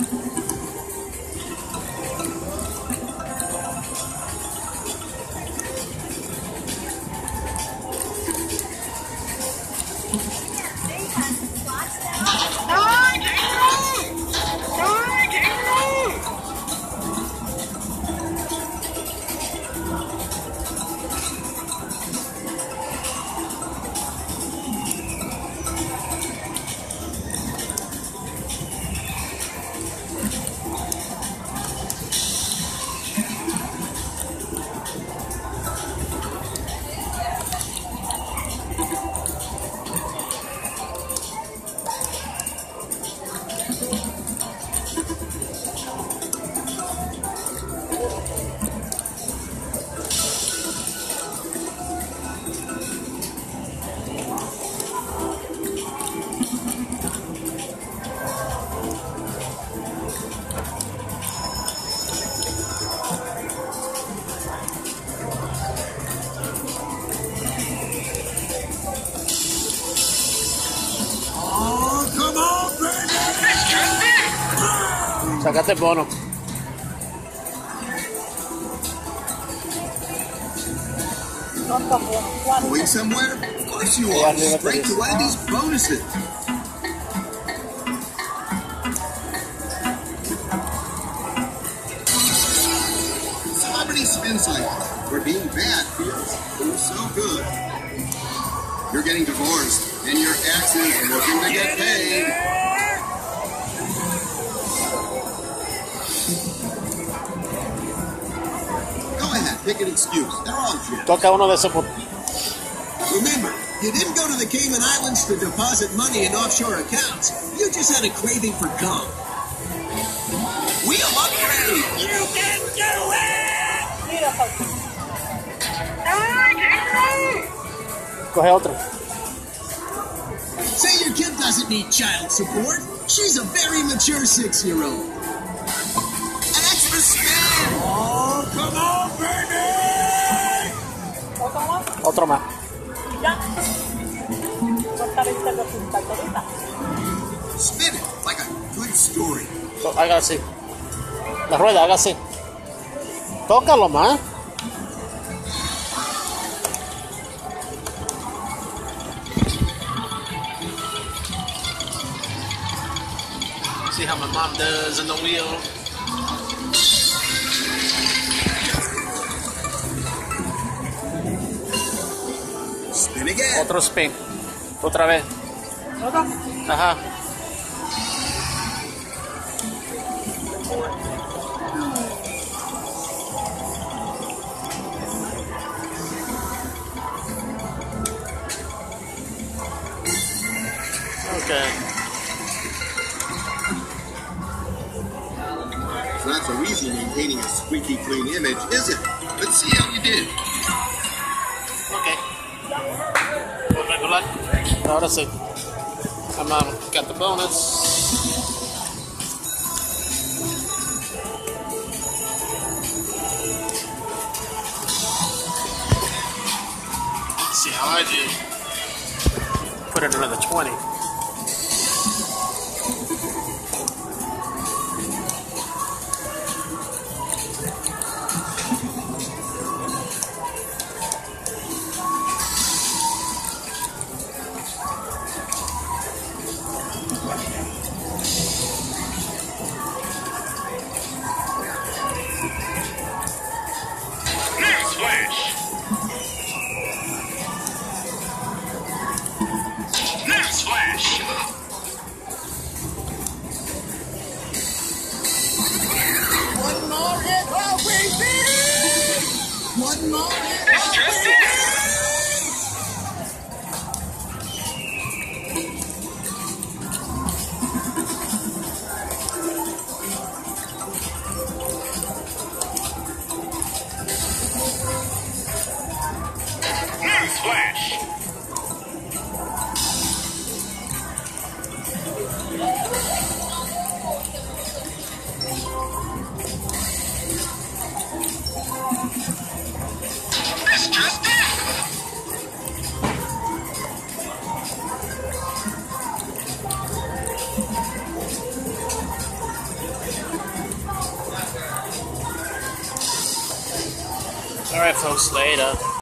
Sacate el bono. Going somewhere? Of course you are. Straight to Wendy's bonuses. Celebrity spin cycle, where being bad feels so good. You're getting divorced, and your ex is looking to get paid. Pick an excuse. They're all shit. Toca uno de esos. Remember, you didn't go to the Cayman Islands to deposit money in offshore accounts. You just had a craving for gum. Wheel upgrade! You can do it! Coge otro. Say your kid doesn't need child support. She's a very mature 6-year-old. An extra spin! Oh, come on, baby! Otro más. Spin it like a good story. Haga así. La rueda, haga así. Tócalo más. See how my mom does in the wheel. Spin again. Otro spin. Otra vez. Ajá. Okay. It's not so easy maintaining a squeaky clean image, is it? Let's see how you did. Okay. Regular. Ahora sí. I'm got the bonus. See how I do. Put in another 20. Newsflash! Alright folks, later.